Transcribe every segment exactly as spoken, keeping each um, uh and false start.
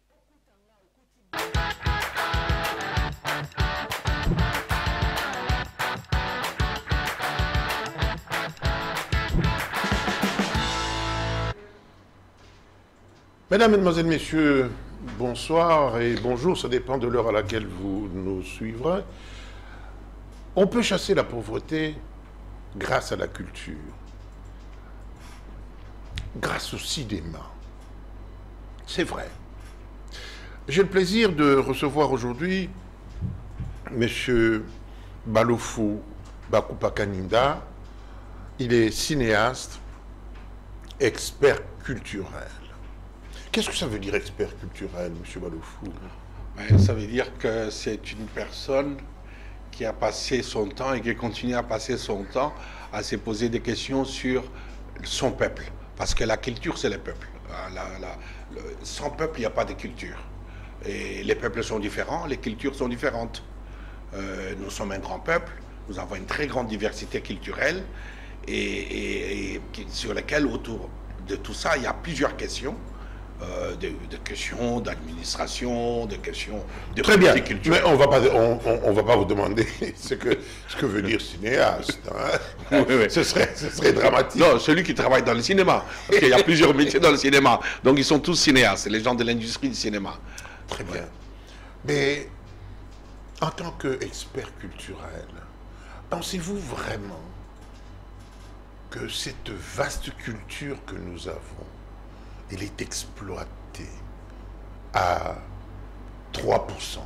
Mesdames, Mesdemoiselles, Messieurs, bonsoir et bonjour, ça dépend de l'heure à laquelle vous nous suivrez. On peut chasser la pauvreté grâce à la culture, grâce au cinéma. C'est vrai. J'ai le plaisir de recevoir aujourd'hui M. Balofo Bakupakaninda. Il est cinéaste, expert culturel. Qu'est-ce que ça veut dire expert culturel, M. Balofo? Ben, ça veut dire que c'est une personne qui a passé son temps et qui continue à passer son temps à se poser des questions sur son peuple. Parce que la culture, c'est le peuple. La, la, le, sans peuple, il n'y a pas de culture. Et les peuples sont différents, les cultures sont différentes. Euh, nous sommes un grand peuple, nous avons une très grande diversité culturelle et, et, et sur lesquelles, autour de tout ça, il y a plusieurs questions. Euh, de, de questions d'administration, de questions de Très bien, culture. Mais on va pas, on, on, on va pas vous demander ce que, ce que veut dire cinéaste. Hein. Oui, oui. Ce serait, ce serait dramatique. Non, celui qui travaille dans le cinéma. Parce qu'il y a plusieurs métiers dans le cinéma. Donc ils sont tous cinéastes, c'est les gens de l'industrie du cinéma. Très bien. Ouais. Mais en tant qu'expert culturel, pensez-vous vraiment que cette vaste culture que nous avons, elle est exploitée à trois pour cent?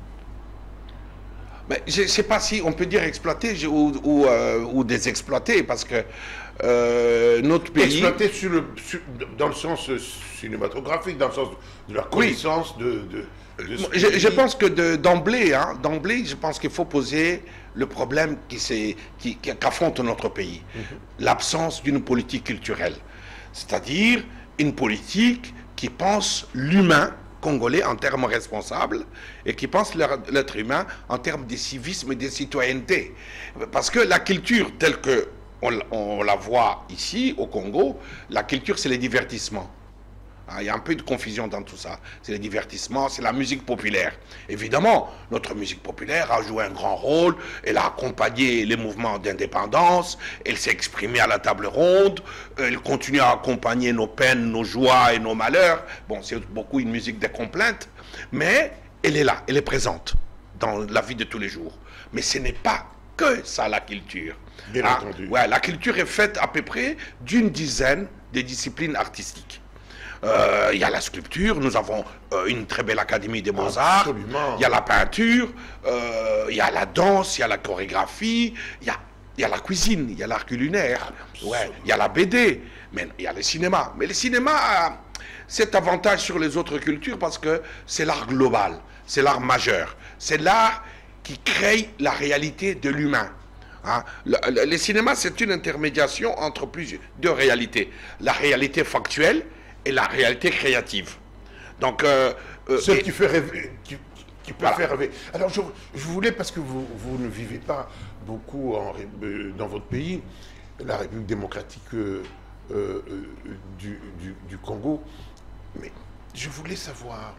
Mais je ne sais pas si on peut dire exploiter ou, ou, euh, ou désexploiter, parce que euh, notre pays... Exploiter sur le, sur, dans le sens cinématographique, dans le sens de la connaissance oui. de, de, de ce je, je pense que d'emblée, hein, d'emblée, je pense qu'il faut poser le problème qui qu'affronte qui, notre pays. Mm-hmm. L'absence d'une politique culturelle. C'est-à-dire une politique qui pense l'humain congolais en termes responsables et qui pense l'être humain en termes de civisme et de citoyenneté. Parce que la culture telle que on, on la voit ici au Congo, la culture c'est les divertissements. Il y a un peu de confusion dans tout ça. C'est le divertissement, c'est la musique populaire. Évidemment, notre musique populaire a joué un grand rôle. Elle a accompagné les mouvements d'indépendance. Elle s'est exprimée à la table ronde. Elle continue à accompagner nos peines, nos joies et nos malheurs. Bon, c'est beaucoup une musique de complainte. Mais elle est là, elle est présente dans la vie de tous les jours. Mais ce n'est pas que ça, la culture. Bien ah, entendu. Ouais, la culture est faite à peu près d'une dizaine de disciplines artistiques. Il euh, y a la sculpture, nous avons euh, une très belle académie des beaux-arts, il y a la peinture, il euh, y a la danse, il y a la chorégraphie, il y a, y a la cuisine, il y a l'art culinaire, il ouais, y a la B D, mais il y a le cinéma. Mais le cinéma a cet avantage sur les autres cultures parce que c'est l'art global, c'est l'art majeur, c'est l'art qui crée la réalité de l'humain. Hein? Le, le, le cinéma, c'est une intermédiation entre plusieurs deux réalités. La réalité factuelle et la réalité créative. Donc, euh, euh, ce qui fait rêver, qui, qui peut voilà. faire rêver. Alors, je, je voulais, parce que vous, vous ne vivez pas beaucoup en, euh, dans votre pays, la République démocratique euh, euh, du, du, du Congo, mais je voulais savoir,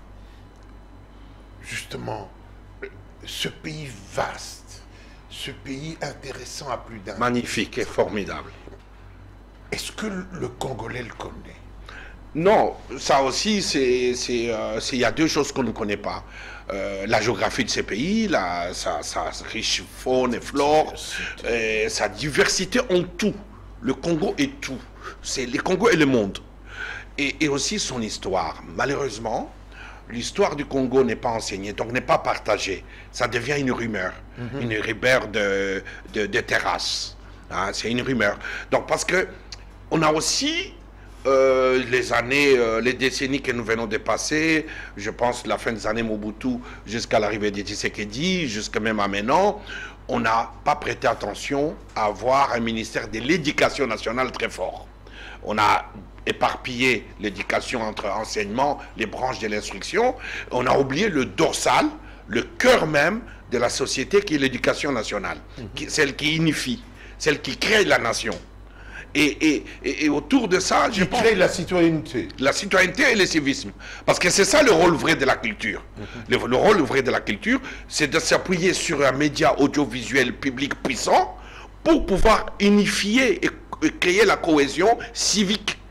justement, ce pays vaste, ce pays intéressant à plus d'un... Magnifique et formidable. Est-ce que le Congolais le connaît? Non, ça aussi, c'est, c'est, euh, c'est, il y a deux choses qu'on ne connaît pas. Euh, la géographie de ces pays, la, sa, sa riche faune et flore, et sa diversité en tout. Le Congo est tout. C'est le Congo et le monde. Et, et aussi son histoire. Malheureusement, l'histoire du Congo n'est pas enseignée, donc n'est pas partagée. Ça devient une rumeur, mm-hmm. une rumeur de, de, de terrasse. Hein, c'est une rumeur. Donc parce que on a aussi... Euh, les années, euh, les décennies que nous venons de passer, je pense la fin des années Mobutu jusqu'à l'arrivée de Tshisekedi, jusqu'à même à maintenant, on n'a pas prêté attention à avoir un ministère de l'éducation nationale très fort. On a éparpillé l'éducation entre enseignement, les branches de l'instruction, on a oublié le dorsal, le cœur même de la société qui est l'éducation nationale, mm-hmm. qui, celle qui unifie, celle qui crée la nation. Et, et, et, et autour de ça, je Qui pense... crée la citoyenneté. La citoyenneté et le civisme. Parce que c'est ça le rôle vrai de la culture. Le, le rôle vrai de la culture, c'est de s'appuyer sur un média audiovisuel public puissant pour pouvoir unifier et, et créer la cohésion civique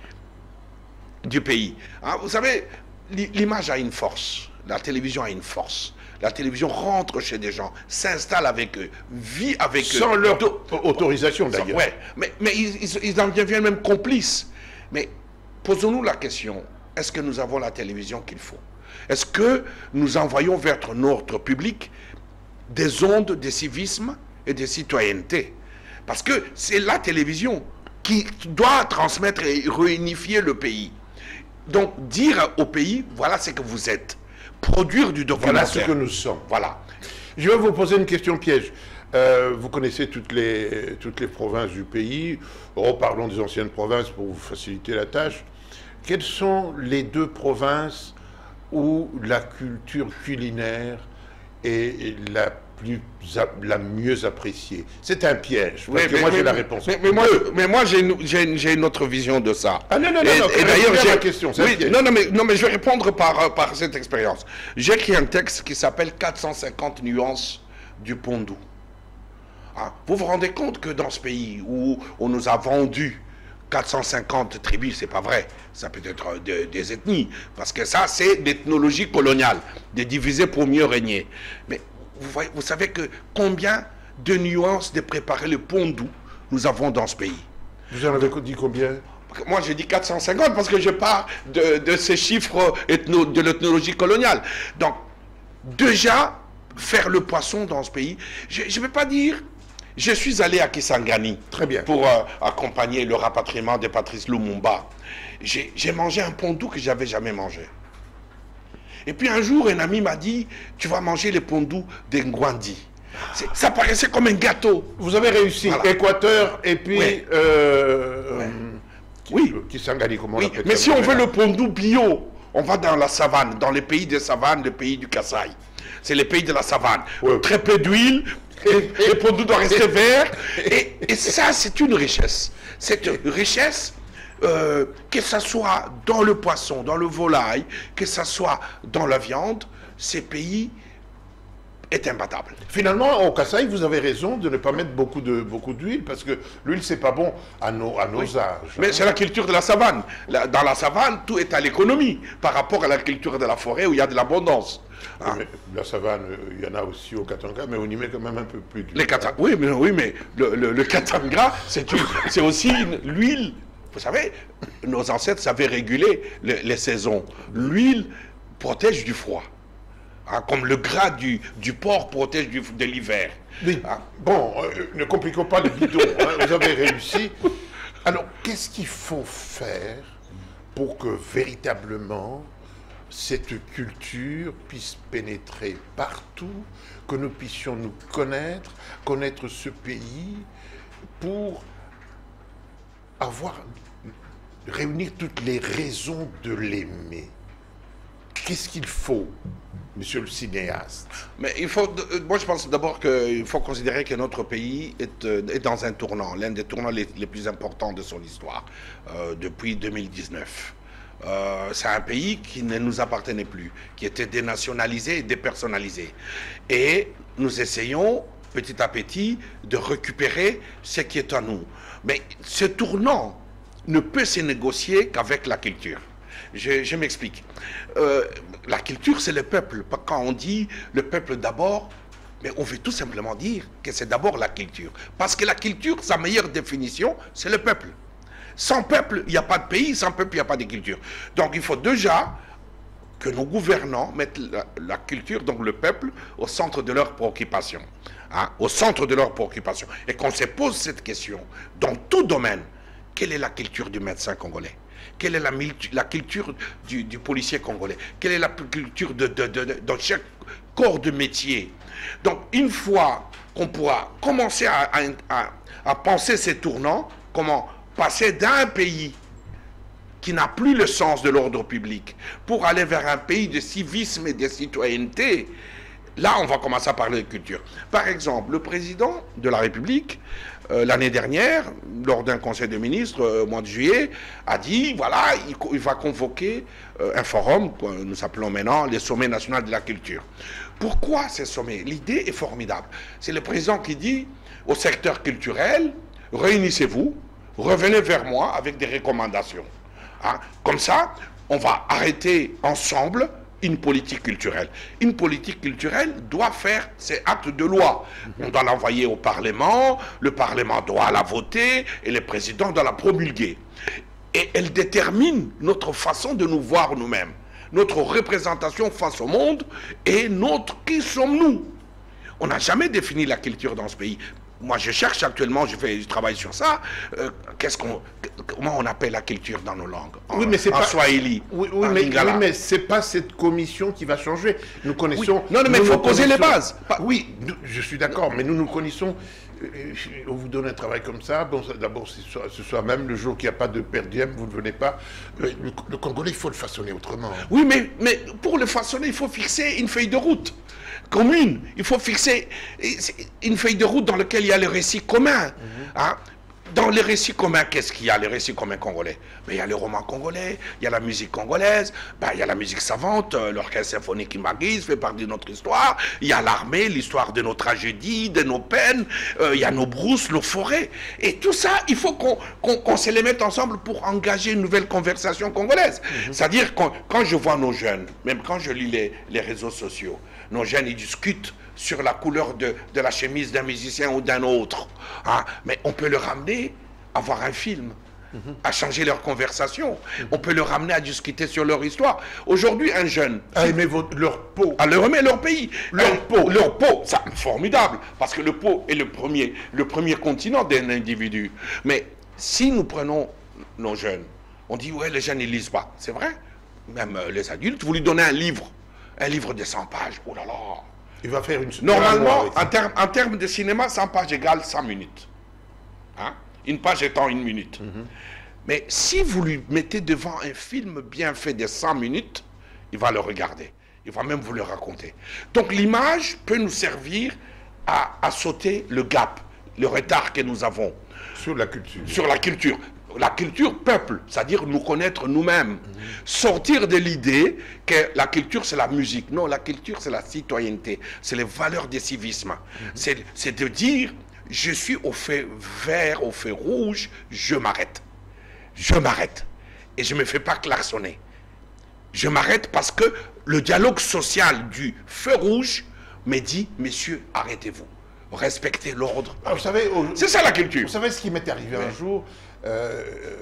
du pays. Hein, vous savez, l'image a une force. La télévision a une force. La télévision rentre chez des gens, s'installe avec eux, vit avec eux. Sans leur autorisation d'ailleurs. Ouais, mais, mais ils, ils, ils en deviennent même complices. Mais posons-nous la question, est-ce que nous avons la télévision qu'il faut? Est-ce que nous envoyons vers notre public des ondes de civisme et de citoyenneté? Parce que c'est la télévision qui doit transmettre et réunifier le pays. Donc dire au pays, voilà ce que vous êtes. Produire du documentaire. Voilà ce que nous sommes. Voilà. Je vais vous poser une question piège. Euh, vous connaissez toutes les, toutes les provinces du pays. Reparlons des anciennes provinces pour vous faciliter la tâche. Quelles sont les deux provinces où la culture culinaire est la plus la mieux appréciée? C'est un piège, parce oui, que mais, moi mais, j'ai la mais, réponse. Mais, mais moi, mais moi j'ai une, une, une autre vision de ça. Ah non, non, non, et, non, et d'ailleurs, j'ai ma question. Oui, non, non, mais, non, mais je vais répondre par, par cette expérience. J'ai écrit un texte qui s'appelle quatre cent cinquante nuances du Pondou. Hein? Vous vous rendez compte que dans ce pays où on nous a vendu quatre cent cinquante tribus, c'est pas vrai. Ça peut être de, des ethnies, parce que ça, c'est l'ethnologie coloniale, de diviser pour mieux régner. Mais vous, voyez, vous savez que combien de nuances de préparer le Pondou nous avons dans ce pays? Vous en avez dit combien? Moi, j'ai dit quatre cent cinquante parce que je pars de, de ces chiffres ethno, de l'ethnologie coloniale. Donc, déjà, faire le poisson dans ce pays, je ne vais pas dire... Je suis allé à Kisangani. Très bien. Pour euh, accompagner le rapatriement de Patrice Lumumba. J'ai mangé un pondou que j'avais jamais mangé. Et puis un jour, un ami m'a dit, tu vas manger les pondous de Ngwandi. Ça paraissait comme un gâteau. Vous avez réussi. Voilà. Équateur et puis... Ouais. Euh, ouais. Qui, oui. Kisangani, comment oui. on appelle Mais ça, si on veut le pondou bio, on va dans la savane, dans les pays de savane, le pays du Kasaï. C'est les pays de la savane. Ouais. Très peu d'huile. Et le pondou doit rester vert. Et, et ça, c'est une richesse. Cette richesse, euh, que ce soit dans le poisson, dans le volaille, que ce soit dans la viande, ces pays est imbattable. Finalement, au Kasaï, vous avez raison de ne pas mettre beaucoup de beaucoup d'huile, parce que l'huile, c'est pas bon à nos, à nos oui. âges. Mais hein. c'est la culture de la savane. La, dans la savane, tout est à l'économie, par rapport à la culture de la forêt, où il y a de l'abondance. Hein? Mais la savane, il y en a aussi au Katanga, mais on y met quand même un peu plus d'huile. Les Katanga, oui, mais, oui, mais le, le, le Katanga, c'est aussi l'huile. Vous savez, nos ancêtres savaient réguler les, les saisons. L'huile protège du froid. Hein, comme le gras du, du porc protège du, de l'hiver. Oui. Hein? Bon, euh, ne compliquons pas le bidon, hein, vous avez réussi. Alors, qu'est-ce qu'il faut faire pour que véritablement cette culture puisse pénétrer partout, que nous puissions nous connaître, connaître ce pays, pour avoir, réunir toutes les raisons de l'aimer? Qu'est-ce qu'il faut, monsieur le cinéaste? Mais il faut, moi je pense d'abord qu'il faut considérer que notre pays est, est dans un tournant, l'un des tournants les, les plus importants de son histoire, euh, depuis deux mille dix-neuf. Euh, c'est un pays qui ne nous appartenait plus, qui était dénationalisé et dépersonnalisé. Et nous essayons petit à petit de récupérer ce qui est à nous. Mais ce tournant ne peut se négocier qu'avec la culture. Je, je m'explique. Euh, la culture, c'est le peuple. Quand on dit le peuple d'abord, mais on veut tout simplement dire que c'est d'abord la culture. Parce que la culture, sa meilleure définition, c'est le peuple. Sans peuple, il n'y a pas de pays. Sans peuple, il n'y a pas de culture. Donc, il faut déjà que nos gouvernants mettent la, la culture, donc le peuple, au centre de leurs préoccupations. Hein, au centre de leurs préoccupations. Et qu'on se pose cette question, dans tout domaine, quelle est la culture du médecin congolais? Quelle est la, la culture du, du policier congolais? Quelle est la culture de, de, de, de, dans chaque corps de métier? Donc, une fois qu'on pourra commencer à, à, à, à penser ces tournants, comment passer d'un pays qui n'a plus le sens de l'ordre public pour aller vers un pays de civisme et de citoyenneté, là, on va commencer à parler de culture. Par exemple, le président de la République, euh, l'année dernière, lors d'un conseil de ministres, euh, au mois de juillet, a dit, voilà, il, il va convoquer euh, un forum, que nous appelons maintenant les sommets nationaux de la culture. Pourquoi ces sommets? L'idée est formidable. C'est le président qui dit au secteur culturel, réunissez-vous, revenez vers moi avec des recommandations. Hein? Comme ça, on va arrêter ensemble une politique culturelle. Une politique culturelle doit faire ses actes de loi. On doit l'envoyer au Parlement, le Parlement doit la voter et le président doit la promulguer. Et elle détermine notre façon de nous voir nous-mêmes, notre représentation face au monde et notre qui sommes-nous. On n'a jamais défini la culture dans ce pays. Moi, je cherche actuellement, je, fais, je travaille sur ça. Euh, qu'est-ce qu'on, comment on appelle la culture dans nos langues? En, oui, mais c'est en pas Swahili. Oui, oui, en mais, Lingala. oui, mais c'est pas cette commission qui va changer. Nous connaissons. Oui. Non, non, mais il faut poser les bases. Oui, nous, je suis d'accord, mais nous nous connaissons. On vous donne un travail comme ça. Bon, d'abord, ce soir même, le jour qu'il n'y a pas de per diem, vous ne venez pas. Le, le Congolais, il faut le façonner autrement. Oui, mais, mais pour le façonner, il faut fixer une feuille de route commune. Il faut fixer une feuille de route dans laquelle il y a le récit commun. Mm-hmm. Hein? Dans les récits communs, qu'est-ce qu'il y a, les récits communs congolais? Ben, il y a le roman congolais, il y a la musique congolaise, ben, il y a la musique savante, euh, l'orchestre symphonique Imagis fait partie de notre histoire, il y a l'armée, l'histoire de nos tragédies, de nos peines, euh, il y a nos brousses, nos forêts. Et tout ça, il faut qu'on qu'on, qu'on se les mette ensemble pour engager une nouvelle conversation congolaise. Mm-hmm. C'est-à-dire, quand, quand je vois nos jeunes, même quand je lis les, les réseaux sociaux, nos jeunes, ils discutent sur la couleur de, de la chemise d'un musicien ou d'un autre. Hein? Mais on peut le ramener à voir un film, mm-hmm. à changer leur conversation. Mm-hmm. On peut le ramener à discuter sur leur histoire. Aujourd'hui, un jeune... À aimer votre, leur peau. À leur aimer leur pays. Leur un, peau. Leur peau, c'est formidable. Parce que le peau est le premier, le premier continent d'un individu. Mais si nous prenons nos jeunes, on dit, ouais, les jeunes, ils lisent pas. C'est vrai. Même euh, les adultes, vous lui donnez un livre. Un livre de cent pages. Oh là là. Il va faire une... Normalement, en termes en terme de cinéma, cent pages égale cent minutes. Hein? Une page étant une minute. Mm-hmm. Mais si vous lui mettez devant un film bien fait de cent minutes, il va le regarder. Il va même vous le raconter. Donc l'image peut nous servir à, à sauter le gap, le retard que nous avons. Sur la culture. Sur la culture. La culture peuple, c'est-à-dire nous connaître nous-mêmes. Mmh. Sortir de l'idée que la culture, c'est la musique. Non, la culture, c'est la citoyenneté. C'est les valeurs du civisme. Mmh. C'est de dire, je suis au feu vert, au feu rouge, je m'arrête. Je m'arrête. Et je ne me fais pas klaxonner. Je m'arrête parce que le dialogue social du feu rouge me dit, messieurs, arrêtez-vous. Respectez l'ordre. Ah, vous savez, c'est ça la culture. Vous savez ce qui m'est arrivé ouais. un jour? Euh,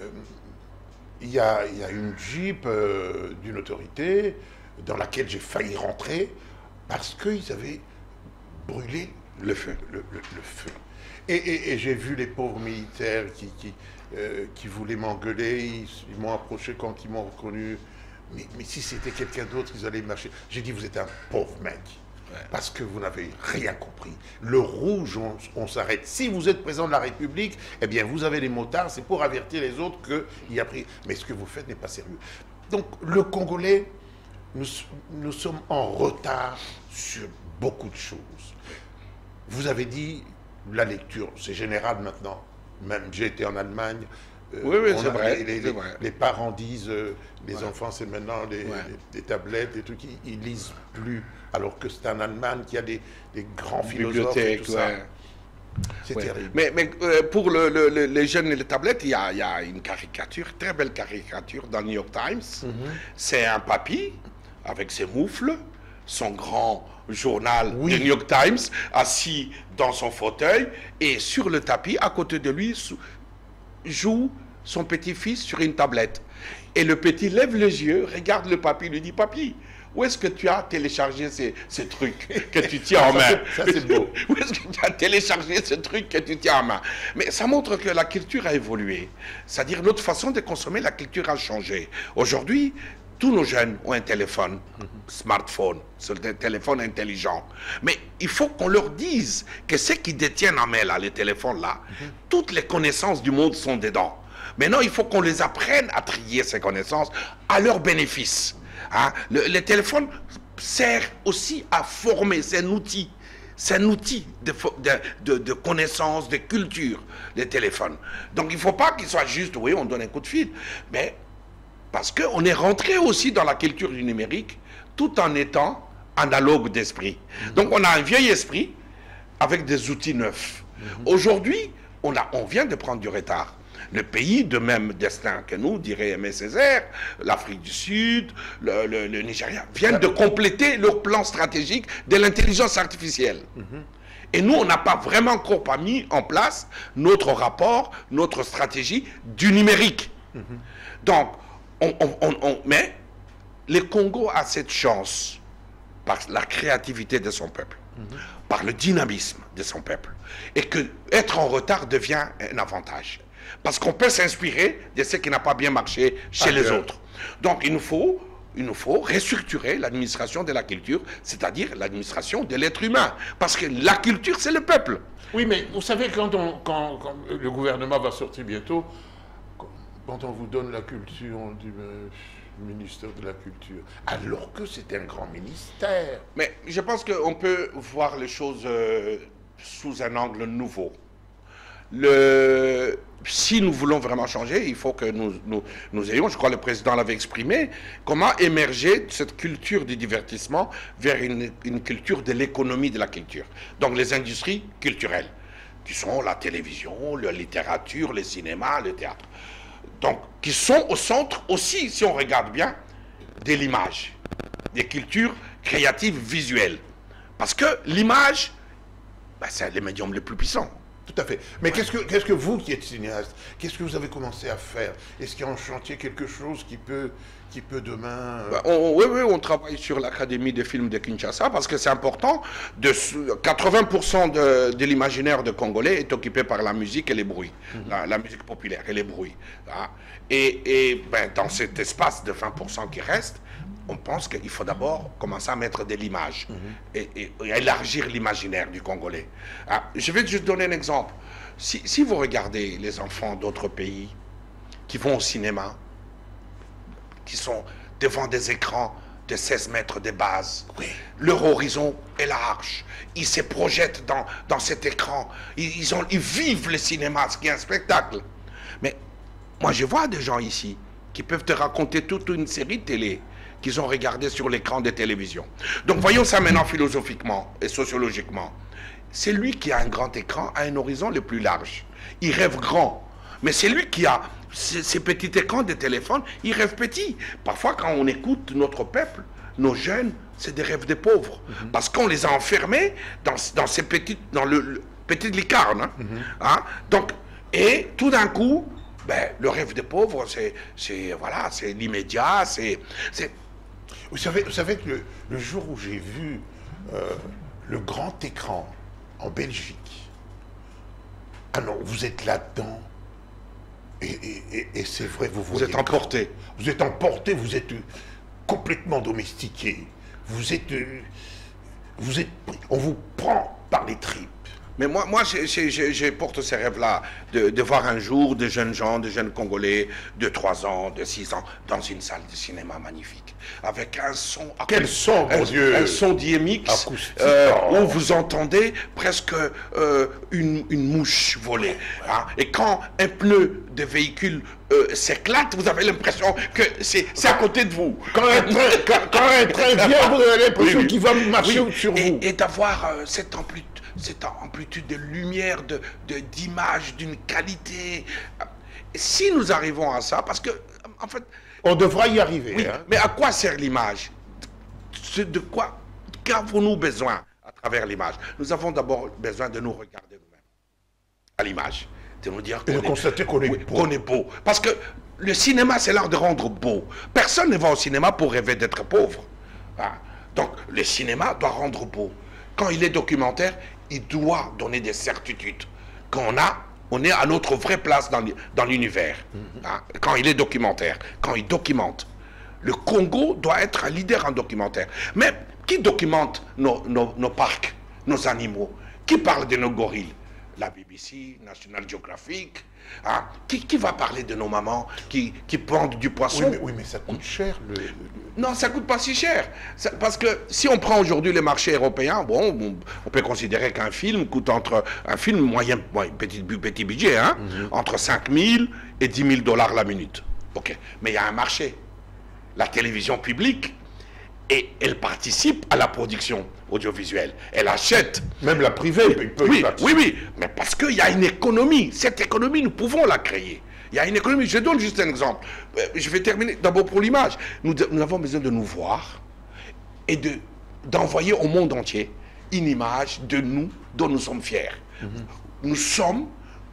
il y, a, il y a une Jeep euh, d'une autorité dans laquelle j'ai failli rentrer parce qu'ils avaient brûlé le feu. Le, le, le feu. Et, et, et j'ai vu les pauvres militaires qui, qui, euh, qui voulaient m'engueuler, ils, ils m'ont approché quand ils m'ont reconnu. Mais, mais si c'était quelqu'un d'autre, ils allaient marcher. J'ai dit, vous êtes un pauvre mec. Parce que vous n'avez rien compris. Le rouge, on, on s'arrête. Si vous êtes président de la République, eh bien, vous avez les motards, c'est pour avertir les autres qu'il y a pris. Mais ce que vous faites n'est pas sérieux. Donc, le Congolais, nous, nous sommes en retard sur beaucoup de choses. Vous avez dit, la lecture, c'est général maintenant. Même j'ai été en Allemagne. Euh, oui, oui, c'est vrai, les, les, vrai. Les parents disent, euh, les ouais. enfants, c'est maintenant les, ouais. les, les tablettes, les trucs, ils, ils lisent plus. Alors que c'est en Allemagne qu'il y a des, des grands philosophes et tout ça. Ouais. C'est ouais. terrible. Mais, mais euh, pour le, le, le, les jeunes et les tablettes, il y a, il y a une caricature, très belle caricature dans le New York Times. Mm-hmm. C'est un papy avec ses moufles, son grand journal oui. du New York Times, assis dans son fauteuil, et sur le tapis, à côté de lui, joue son petit-fils sur une tablette. Et le petit lève les yeux, regarde le papy, lui dit, papy, où est-ce que tu as téléchargé ces, ces trucs que tu tiens en main? Ça, c'est beau. Où est-ce que tu as téléchargé ces trucs que tu tiens en main? Mais ça montre que la culture a évolué. C'est-à-dire notre façon de consommer la culture a changé. Aujourd'hui, tous nos jeunes ont un téléphone, mm-hmm. smartphone, un téléphone intelligent. Mais il faut qu'on leur dise que ceux qui détiennent en main là, les téléphones là, mm-hmm. toutes les connaissances du monde sont dedans. Maintenant, il faut qu'on les apprenne à trier ces connaissances à leur bénéfice. Hein? Le, les téléphones sert aussi à former, c'est un outil. C'est un outil de, de, de, de connaissance, de culture, les téléphones. Donc il ne faut pas qu'il soit juste, oui, on donne un coup de fil. Mais parce qu'on est rentré aussi dans la culture du numérique tout en étant analogue d'esprit. Mmh. Donc on a un vieil esprit avec des outils neufs. Mmh. Aujourd'hui, on, on vient de prendre du retard. Le pays de même destin que nous, dirait Aimé Césaire, l'Afrique du Sud, le, le, le Nigeria, viennent de compléter leur plan stratégique de l'intelligence artificielle. Mm-hmm. Et nous, on n'a pas vraiment encore pas mis en place notre rapport, notre stratégie du numérique. Mm-hmm. Donc, on, on, on, on, mais le Congo a cette chance, par la créativité de son peuple, mm-hmm. par le dynamisme de son peuple, et que être en retard devient un avantage. Parce qu'on peut s'inspirer de ce qui n'a pas bien marché chez ah, les bien. autres. Donc il nous faut, il nous faut restructurer l'administration de la culture, c'est-à-dire l'administration de l'être humain. Parce que la culture, c'est le peuple. Oui, mais vous savez, quand, on, quand, quand le gouvernement va sortir bientôt, quand on vous donne la culture, on dit euh, ministère de la Culture, alors que c'est un grand ministère. Mais je pense qu'on peut voir les choses euh, sous un angle nouveau. Le, si nous voulons vraiment changer, il faut que nous, nous, nous ayons, je crois que le président l'avait exprimé, comment émerger cette culture du divertissement vers une, une culture de l'économie de la culture. Donc les industries culturelles, qui sont la télévision, la littérature, le cinéma, le théâtre. Donc, qui sont au centre aussi, si on regarde bien, de l'image, des cultures créatives visuelles. Parce que l'image, ben, c'est le médium le plus puissant. Tout à fait. Mais qu'est-ce que, qu'est-ce que vous qui êtes cinéaste, qu'est-ce que vous avez commencé à faire? Est-ce qu'il y a en chantier quelque chose qui peut, qui peut demain... Euh... Ben, on, oui, oui, on travaille sur l'Académie des films de Kinshasa parce que c'est important. De, quatre-vingts pour cent de, de l'imaginaire de Congolais est occupé par la musique et les bruits. Mm-hmm. la, la musique populaire et les bruits. Hein. Et, et ben, dans cet espace de vingt pour cent qui reste, on pense qu'il faut d'abord commencer à mettre de l'image mm-hmm. et, et, et élargir l'imaginaire du Congolais. Ah, je vais juste donner un exemple. Si, si vous regardez les enfants d'autres pays qui vont au cinéma, qui sont devant des écrans de seize mètres de base, oui. leur horizon est large. Ils se projettent dans, dans cet écran. Ils, ils, ont, ils vivent le cinéma, ce qui est un spectacle. Mais moi, je vois des gens ici qui peuvent te raconter toute une série de télé qu'ils ont regardé sur l'écran de télévision. Donc voyons ça maintenant philosophiquement et sociologiquement. C'est lui qui a un grand écran, a un horizon le plus large. Il rêve grand. Mais c'est lui qui a ces, ces petits écrans de téléphone, il rêve petit. Parfois quand on écoute notre peuple, nos jeunes, c'est des rêves de pauvres. Mm-hmm. Parce qu'on les a enfermés dans, dans ces petites, dans le, le petite licarne. Hein? Mm-hmm. Hein? Donc, et tout d'un coup, ben, le rêve des pauvres, c'est voilà, c'est l'immédiat, c'est... Vous savez, vous savez que le, le jour où j'ai vu euh, le grand écran en Belgique, ah non, vous êtes là-dedans, et, et, et, et c'est vrai, vous voyez... Vous êtes emporté. Vous êtes emporté, vous êtes complètement domestiqué, vous êtes... Vous êtes... On vous prend par les tripes. Mais moi, moi je, je, je, je porte ces rêves-là, de, de voir un jour des jeunes gens, des jeunes Congolais de trois ans, de six ans, dans une salle de cinéma magnifique, avec un son... Quel son, mon un, Dieu! Un son D M X, euh, où vous entendez presque euh, une, une mouche voler. Hein? Et quand un pneu de véhicule euh, s'éclate, vous avez l'impression que c'est à côté de vous. Quand un train, quand, quand un train vient, vous avez l'impression oui, qu'il va marcher oui. sur et, vous. Et d'avoir euh, cette amplitude, cette amplitude de lumière, de, de, d'image, d'une qualité. Si nous arrivons à ça, parce que, en fait... On devra y arriver. Oui, hein. Mais à quoi sert l'image? De quoi qu'avons-nous besoin à travers l'image? Nous avons d'abord besoin de nous regarder nous-mêmes à l'image, de nous dire qu'on est, constater qu'on est, oui, qu'on est beau. Parce que le cinéma, c'est l'art de rendre beau. Personne ne va au cinéma pour rêver d'être pauvre. Hein? Donc, le cinéma doit rendre beau. Quand il est documentaire, il doit donner des certitudes. Quand on a, on est à notre vraie place dans l'univers. Mm-hmm. Hein? Quand il est documentaire, quand il documente. Le Congo doit être un leader en documentaire. Mais qui documente nos, nos, nos parcs, nos animaux? Qui parle de nos gorilles? La B B C, National Geographic. Hein? Qui, qui va parler de nos mamans qui, qui pendent du poisson? Oui, mais, oui, mais ça coûte cher, le, le, Non, ça ne coûte pas si cher. Ça, parce que si on prend aujourd'hui les marchés européens, bon, on, on peut considérer qu'un film coûte entre, un film moyen, ouais, petit, petit budget, hein, mm-hmm. entre cinq mille et dix mille dollars la minute. Ok. Mais il y a un marché. La télévision publique, et elle participe à la production audiovisuelle. Elle achète. Même la privée peut, peut oui, oui, oui. Mais parce qu'il y a une économie. Cette économie, nous pouvons la créer. Il y a une économie. Je donne juste un exemple. Je vais terminer d'abord pour l'image. Nous, nous avons besoin de nous voir et de, d'envoyer au monde entier une image de nous dont nous sommes fiers. Mm-hmm. Nous sommes,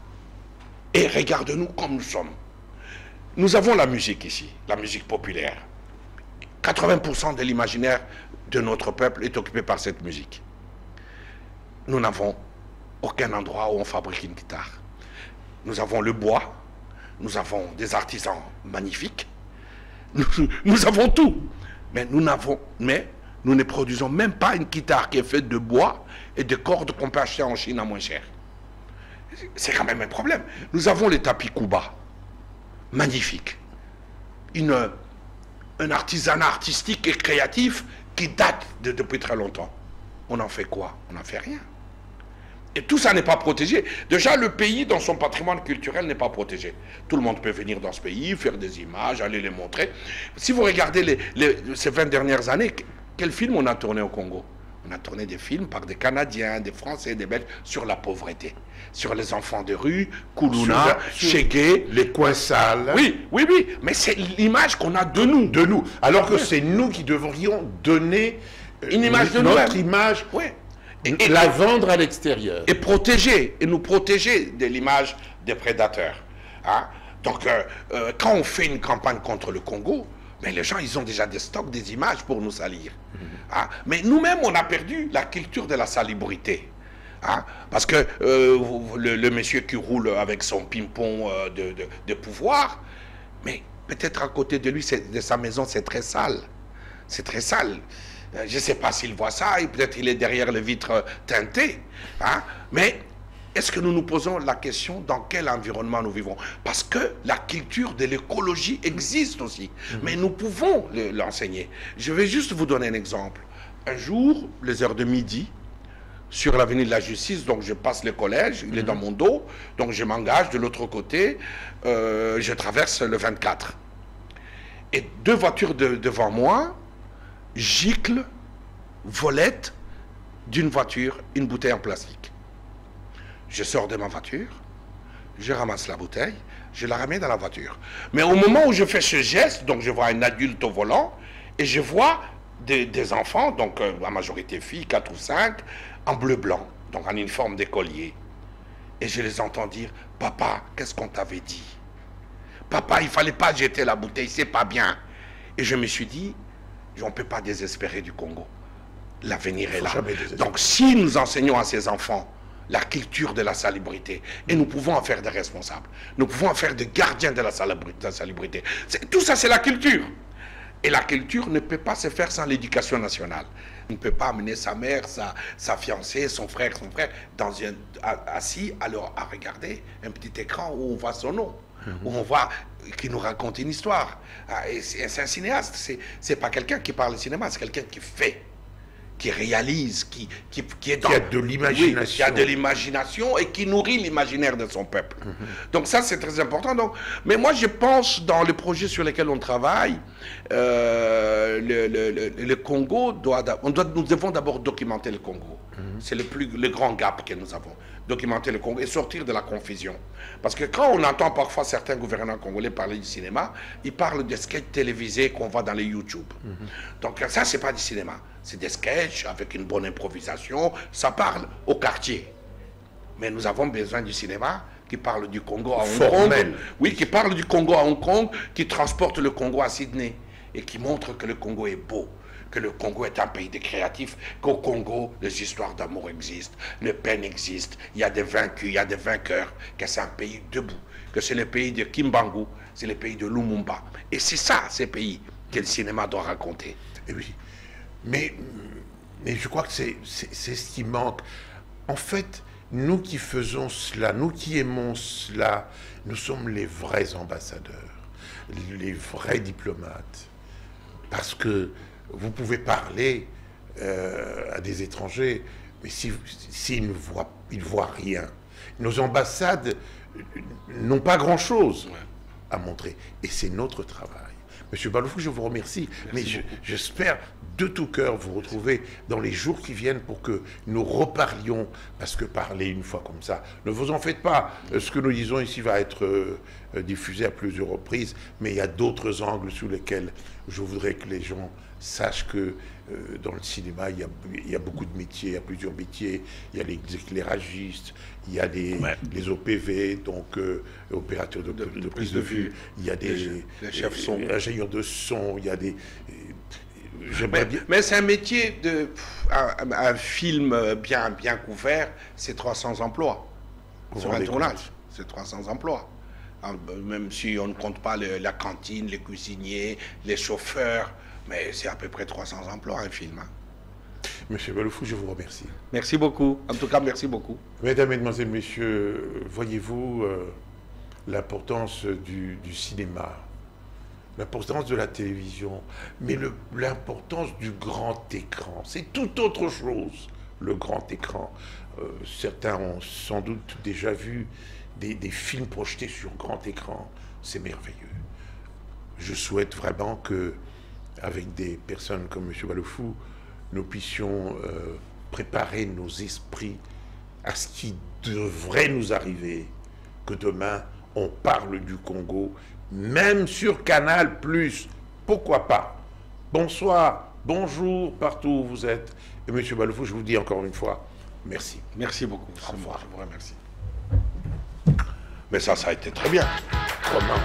et regarde-nous comme nous sommes. Nous avons la musique ici, la musique populaire. quatre-vingts pour cent de l'imaginaire de notre peuple est occupé par cette musique. Nous n'avons aucun endroit où on fabrique une guitare. Nous avons le bois. Nous avons des artisans magnifiques. Nous, nous avons tout. Mais nous n'avons, mais nous ne produisons même pas une guitare qui est faite de bois et de cordes qu'on peut acheter en Chine à moins cher. C'est quand même un problème. Nous avons les tapis Kuba. Magnifiques. Une, un artisanat artistique et créatif qui date de, depuis très longtemps. On en fait quoi? On n'en fait rien. Et tout ça n'est pas protégé. Déjà, le pays, dans son patrimoine culturel, n'est pas protégé. Tout le monde peut venir dans ce pays, faire des images, aller les montrer. Si vous regardez les, les, ces vingt dernières années, quels films on a tourné au Congo? On a tourné des films par des Canadiens, des Français, des Belges, sur la pauvreté. Sur les enfants de rue, Koulouna, Chegué. Les coins sales. Oui, oui, oui. Mais c'est l'image qu'on a de nous. De nous. Alors que oui. c'est nous qui devrions donner une image de notre image. Oui. Et, et la vendre à l'extérieur. Et protéger, et nous protéger de l'image des prédateurs. Hein? Donc, euh, euh, quand on fait une campagne contre le Congo, ben, les gens, ils ont déjà des stocks, des images pour nous salir. Mm-hmm. Hein? Mais nous-mêmes, on a perdu la culture de la salubrité. Hein? Parce que euh, le, le monsieur qui roule avec son pimpon euh, de, de, de pouvoir, mais peut-être à côté de lui, de sa maison, c'est très sale. C'est très sale. Je ne sais pas s'il voit ça, et peut-être il est derrière les vitres teintées. Hein? Mais est-ce que nous nous posons la question dans quel environnement nous vivons? Parce que la culture de l'écologie existe aussi. Mm-hmm. Mais nous pouvons l'enseigner. Je vais juste vous donner un exemple. Un jour, les heures de midi, sur l'avenue de la Justice, donc je passe le collège, il mm-hmm. est dans mon dos, donc je m'engage de l'autre côté, euh, je traverse le vingt-quatre. Et deux voitures de, devant moi gicle, volette d'une voiture, une bouteille en plastique. Je sors de ma voiture, je ramasse la bouteille, je la ramène dans la voiture. Mais au moment où je fais ce geste, donc je vois un adulte au volant, et je vois des, des enfants, donc euh, la majorité filles, quatre ou cinq, en bleu-blanc, donc en uniforme d'écolier. Et je les entends dire, « Papa, qu'est-ce qu'on t'avait dit? Papa, il ne fallait pas jeter la bouteille, c'est pas bien. » Et je me suis dit, on ne peut pas désespérer du Congo. L'avenir est là. Donc si nous enseignons à ces enfants la culture de la salubrité, et nous pouvons en faire des responsables, nous pouvons en faire des gardiens de la salubrité. Tout ça, c'est la culture. Et la culture ne peut pas se faire sans l'éducation nationale. On ne peut pas amener sa mère, sa, sa fiancée, son frère, son frère, dans un, assis à, leur, à regarder un petit écran où on voit son nom. Mmh. Où on voit qui nous raconte une histoire. C'est un cinéaste, c'est pas quelqu'un qui parle de cinéma, c'est quelqu'un qui fait, qui réalise, qui, qui, qui est dans... Qui a de l'imagination. Oui, qui a de l'imagination et qui nourrit l'imaginaire de son peuple. Mm-hmm. Donc ça, c'est très important. Donc, mais moi, je pense, dans les projets sur lesquels on travaille, euh, le, le, le, le Congo, doit, on doit, nous devons d'abord documenter le Congo. Mm-hmm. C'est le, plus, le grand gap que nous avons. Documenter le Congo et sortir de la confusion. Parce que quand on entend parfois certains gouvernants congolais parler du cinéma, ils parlent des sketchs télévisés qu'on voit dans les YouTube. Mm-hmm. Donc ça, c'est pas du cinéma. C'est des sketchs avec une bonne improvisation. Ça parle au quartier. Mais nous avons besoin du cinéma qui parle du Congo à Hong Formel. Kong. Oui, qui parle du Congo à Hong Kong, qui transporte le Congo à Sydney et qui montre que le Congo est beau, que le Congo est un pays de créatifs, qu'au Congo, les histoires d'amour existent, les peines existent, il y a des vaincus, il y a des vainqueurs, que c'est un pays debout, que c'est le pays de Kimbangu, c'est le pays de Lumumba. Et c'est ça, ces pays, que le cinéma doit raconter. Et oui, mais, mais je crois que c'est ce qui manque. En fait, nous qui faisons cela, nous qui aimons cela, nous sommes les vrais ambassadeurs, les vrais diplomates. parce que vous pouvez parler euh, à des étrangers, mais s'ils si, si ne voient, ils voient rien. Nos ambassades n'ont pas grand-chose ouais. à montrer. Et c'est notre travail. Monsieur Baloufou, je vous remercie. Merci mais j'espère de tout cœur vous retrouver dans les jours qui viennent pour que nous reparlions. Parce que parler une fois comme ça, ne vous en faites pas. Ce que nous disons ici va être euh, diffusé à plusieurs reprises. Mais il y a d'autres angles sous lesquels je voudrais que les gens sachent que euh, dans le cinéma, il y, a, il y a beaucoup de métiers, il y a plusieurs métiers. Il y a les éclairagistes, il y a les, ouais. les O P V, donc euh, opérateurs de, de, de, de prise de vue. vue. Il y a des les, les chefs son, ingénieurs de son, il y a des... Mais, bien... mais c'est un métier, de, un, un film bien, bien couvert, c'est trois cents emplois. Vous sur un tournage, c'est trois cents emplois. Même si on ne compte pas le, la cantine, les cuisiniers, les chauffeurs, mais c'est à peu près trois cents emplois un film. Hein. Monsieur Baloufou, je vous remercie. Merci beaucoup. En tout cas, merci beaucoup. Mesdames, Mesdemoiselles, Messieurs, voyez-vous euh, l'importance du, du cinéma, l'importance de la télévision, mais l'importance du grand écran. C'est tout autre chose, le grand écran. Euh, certains ont sans doute déjà vu des, des films projetés sur grand écran. C'est merveilleux. Je souhaite vraiment que, avec des personnes comme M. Baloufou, nous puissions euh, préparer nos esprits à ce qui devrait nous arriver, que demain, on parle du Congo, même sur Canal plus, pourquoi pas. Bonsoir, bonjour, partout où vous êtes. Et M. Baloufou, je vous dis encore une fois, merci. Merci beaucoup. Au revoir. Je vous remercie. Mais ça, ça a été très bien. Comment ?